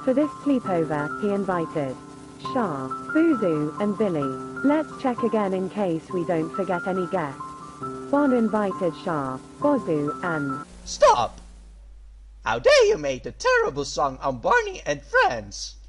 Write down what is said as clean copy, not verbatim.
For this sleepover, he invited Shah, Boozoo, and Billy. Let's check again in case we don't forget any guests. Bon invited Shah, Bozu, and... Stop! How dare you make a terrible song on Barney and Friends?